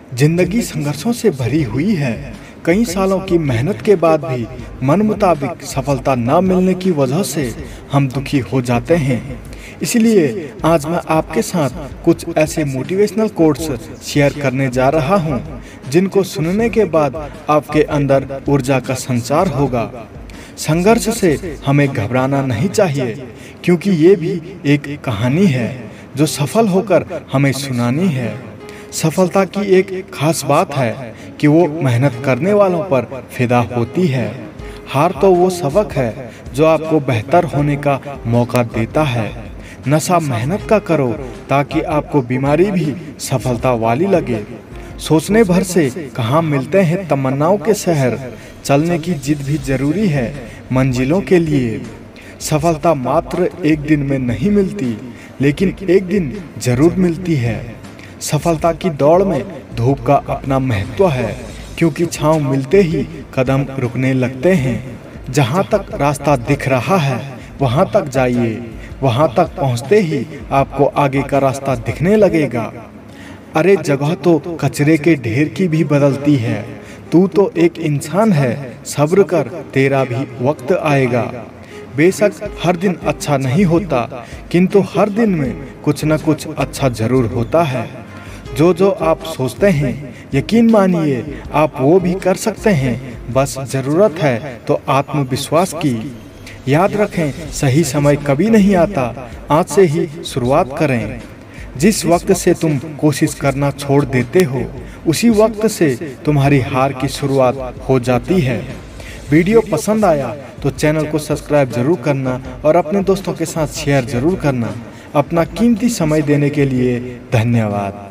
जिंदगी संघर्षों से भरी हुई है। कई सालों की मेहनत के बाद भी मन मुताबिक सफलता न मिलने की वजह से हम दुखी हो जाते हैं। इसलिए आज मैं आपके साथ कुछ ऐसे मोटिवेशनल कोट्स शेयर करने जा रहा हूं, जिनको सुनने के बाद आपके अंदर ऊर्जा का संचार होगा। संघर्ष से हमें घबराना नहीं चाहिए, क्योंकि ये भी एक कहानी है जो सफल होकर हमें सुनानी है। सफलता की एक खास बात है कि वो मेहनत करने वालों पर फिदा होती है। हार तो वो सबक है जो आपको बेहतर होने का मौका देता है। नशा मेहनत का करो ताकि आपको बीमारी भी सफलता वाली लगे। सोचने भर से कहाँ मिलते हैं तमन्नाओं के शहर, चलने की जिद भी जरूरी है मंजिलों के लिए। सफलता मात्र एक दिन में नहीं मिलती, लेकिन एक दिन जरूर मिलती है। सफलता की दौड़ में धूप का अपना महत्व है, क्योंकि छांव मिलते ही कदम रुकने लगते हैं। जहां तक रास्ता दिख रहा है वहां तक जाइए, वहां तक पहुंचते ही आपको आगे का रास्ता दिखने लगेगा। अरे जगह तो कचरे के ढेर की भी बदलती है, तू तो एक इंसान है, सब्र कर तेरा भी वक्त आएगा। बेशक हर दिन अच्छा नहीं होता, किंतु हर दिन में कुछ न कुछ अच्छा जरूर होता है। जो आप सोचते हैं यकीन मानिए आप वो भी कर सकते हैं, बस जरूरत है तो आत्मविश्वास की। याद रखें, सही समय कभी नहीं आता, आज से ही शुरुआत करें। जिस वक्त से तुम कोशिश करना छोड़ देते हो, उसी वक्त से तुम्हारी हार की शुरुआत हो जाती है। वीडियो पसंद आया तो चैनल को सब्सक्राइब जरूर करना और अपने दोस्तों के साथ शेयर जरूर करना। अपना कीमती समय देने के लिए धन्यवाद।